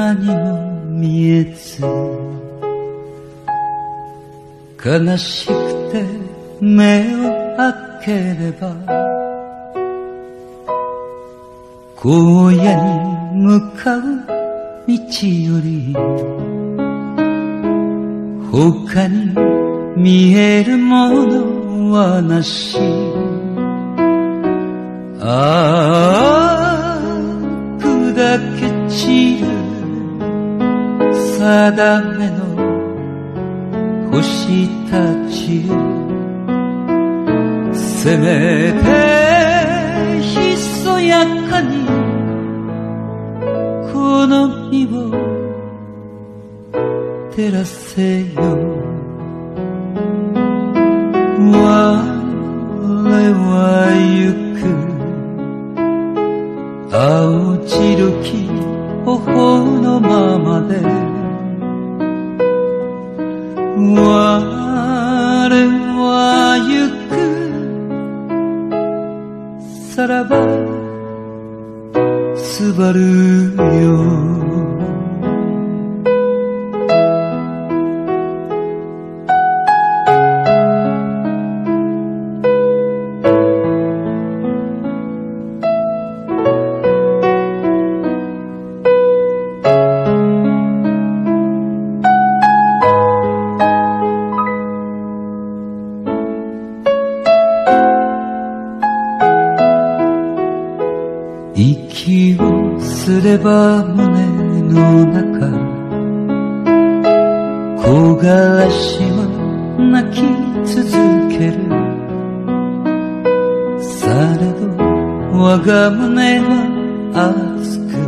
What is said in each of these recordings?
何も見えず悲しくて目を開ければ荒野に向かう道より他に見えるものはなしああ砕け散る定めの星たちせめてひそやかにこの身を照らせよ我は行く青白き頬のままで我は行くさらばすばるよ息をすれば胸の中木枯らしは泣き続けるされど我が胸は熱く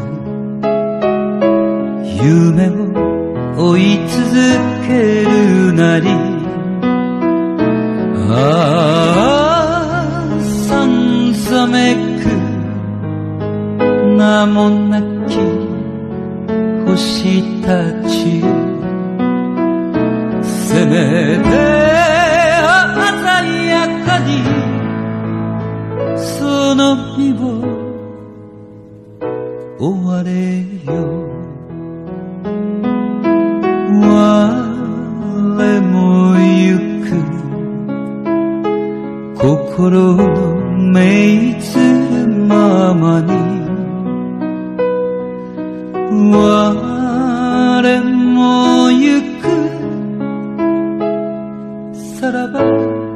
夢を追い続けるなりああさんざめく名もなき星たちせめて鮮やかにその身を追われよ我も行く心の命ずるままに我も行くさらば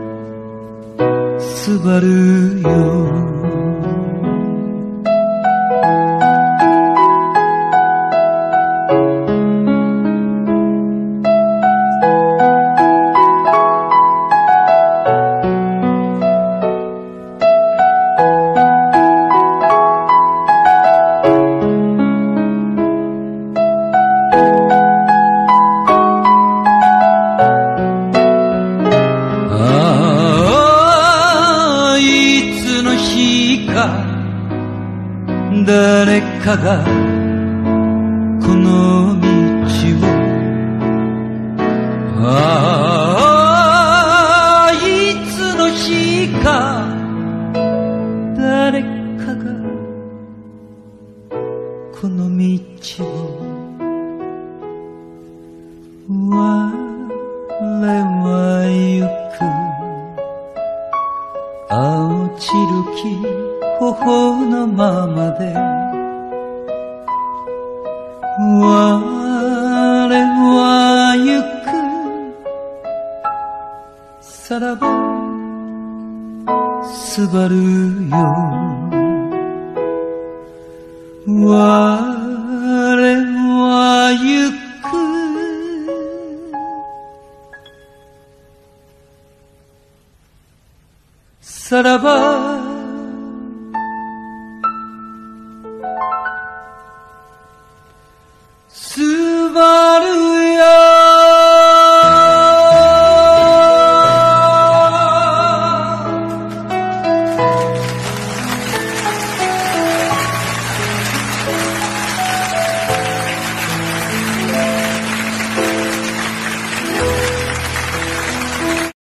すばるよ誰かがこの道をああいつの日か誰かがこの道を我は行く青白き頬のままで我は行くさらばすばるよ我は行くさらば